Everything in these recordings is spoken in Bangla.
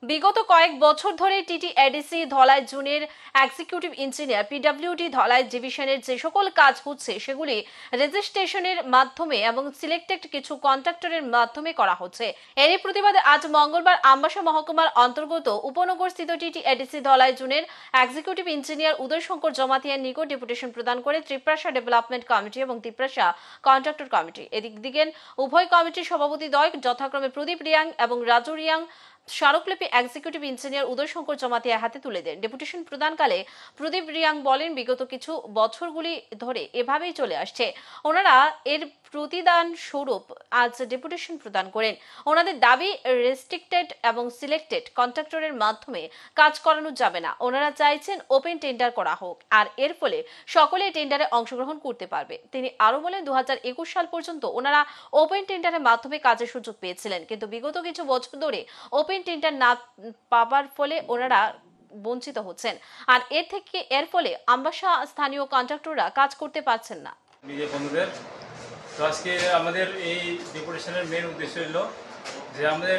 বিগত কয়েক বছর ধরে টিটিএডিসি ধলাই জোনের এক্সিকিউটিভ ইঞ্জিনিয়ার পিডব্লিউডি ধলাই ডিভিশনের যে সকল কাজ হচ্ছে সেগুলি রেজিস্ট্রেশনের মাধ্যমে এবং সিলেক্টেড কিছু কন্ট্রাক্টরের মাধ্যমে করা হচ্ছে। এরই প্রতিবাদে আজ মঙ্গলবার আমবাসা মহকুমার অন্তর্গত উপনগরস্থিত টিটিএডিসি ধলাই জোনের এক্সিকিউটিভ ইঞ্জিনিয়ার উদয় শঙ্কর জমাতিয়ার নিকট ডেপুটেশন প্রদান করে ত্রিপ্রাসা ডেভেলপমেন্ট কমিটি এবং ত্রিপ্রাসা কন্ট্রাক্টর কমিটি। এদিক দিকে উভয় কমিটির সভাপতি দ্বয় যথাক্রমে প্রদীপ রিয়াং এবং রাজু রিয়াং স্মারকলিপি এক্সিকিউটিভ ইঞ্জিনিয়ার উদয় শঙ্কর জমাতিয়ার হাতে তুলে দেন। ডেপুটেশন প্রদানকালে প্রদীপ রিয়াং বলেন, বিগত কিছু বছরগুলি ধরে এভাবেই চলে আসছে। ওনারা এর প্রতিদান স্বরূপ আজ ডেপুটেশন প্রদান করেন। ওনাদের দাবি রেস্ট্রিক্টেড এবং সিলেক্টেড কন্ট্রাক্টরের মাধ্যমে কাজ করানো যাবে না। ওনারা চাইছেন ওপেন টেন্ডার করা হোক, আর এর ফলে সকলে টেন্ডারে অংশগ্রহণ করতে পারবে। তিনি আরো বলেন, 2021 সাল পর্যন্ত ওনারা ওপেন টেন্ডারের মাধ্যমে কাজের সুযোগ পেয়েছিলেন, কিন্তু বিগত কিছু বছর ধরে ওপেন টেন্ডার না পাবার ফলে ওনারা বঞ্চিত হচ্ছেন, আর এর ফলে আমবাসা স্থানীয় কন্ট্রাক্টররা কাজ করতে পারছেন না। বন্ধুদের, তো আজকে আমাদের এই ডেপুটেশনের মেন উদ্দেশ্য হলো যে আমাদের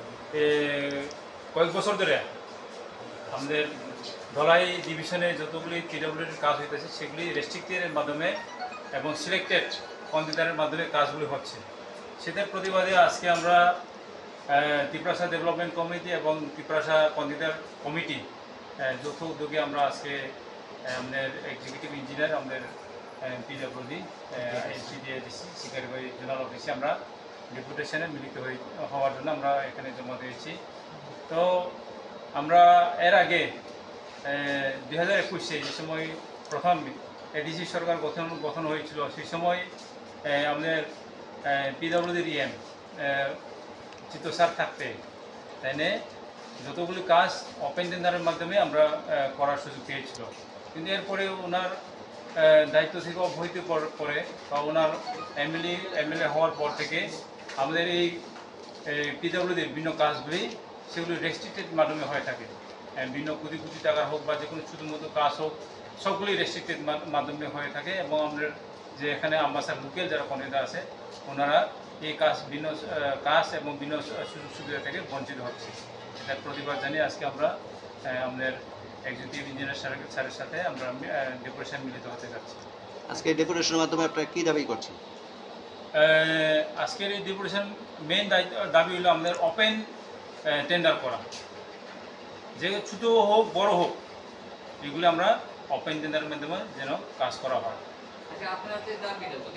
কয়েক বছর ধরে আমাদের ধলাই ডিভিশনে যতগুলি পিডব্লিউডির কাজ হইতেছে সেগুলি রেস্ট্রিক্টের মাধ্যমে এবং সিলেক্টেড কন্ট্রাক্টরের মাধ্যমে কাজগুলি হচ্ছে। সেটার প্রতিবাদে আজকে আমরা ত্রিপ্রাসা ডেভেলপমেন্ট কমিটি এবং ত্রিপ্রাসা কন্ট্রাক্টর কমিটি যৌথ উদ্যোগে আমরা আজকে আমাদের এক্সিকিউটিভ ইঞ্জিনিয়ার আমাদের পিডব্লিউডি টিটিএডিসি শিকারিবাড়ি জোনাল অফিসে আমরা ডেপুটেশনে মিলিত হওয়ার জন্য আমরা এখানে জমা দিয়েছি। তো আমরা এর আগে 2021-এ যে সময় প্রথম এডিসি সরকার গঠন হয়েছিল, সেই সময় আমাদের পিডব্লিউডি ইএম চিত্ত স্যার থাকতে তাইনে যতগুলি কাজ ওপেন টেন্ডারের মাধ্যমে আমরা করার সুযোগ পেয়েছিল। কিন্তু এরপরে ওনার দায়িত্ব থেকে অব্যাহতি পরে বা ওনার এমএলএ হওয়ার পর থেকে আমাদের এই পিডব্লিউডির বিভিন্ন কাজগুলি সেগুলি রেস্ট্রিক্টেড মাধ্যমে হয়ে থাকে। বিভিন্ন কোটি কোটি টাকা হোক বা যে কোনো ছোটো মতো কাজ হোক, সবগুলি রেস্ট্রিক্টেড মাধ্যমে হয়ে থাকে এবং আমাদের যে এখানে আমবাসার লোকাল যারা কন্ট্রাক্টর আছে ওনারা এই বিভিন্ন কাজ এবং বিভিন্ন সুযোগ সুবিধা থেকে বঞ্চিত হচ্ছে। এটার প্রতিবাদ জানিয়ে আজকে আমরা আমাদের এক্সিকিউটিভ ইঞ্জিনিয়ার স্যারের সাথে আমরা ডেপুটেশন মিলিত হতে যাচ্ছি। আজকে ডেপুটেশনের মাধ্যমে আপনারা কী দাবি করছেন? আজকের এই ডেপুটেশন মেইন দাবি হলো আমাদের ওপেন টেন্ডার করা, যে ছোটো হোক বড় হোক এগুলো আমরা ওপেন টেন্ডারের মাধ্যমে যেন কাজ করা হয়।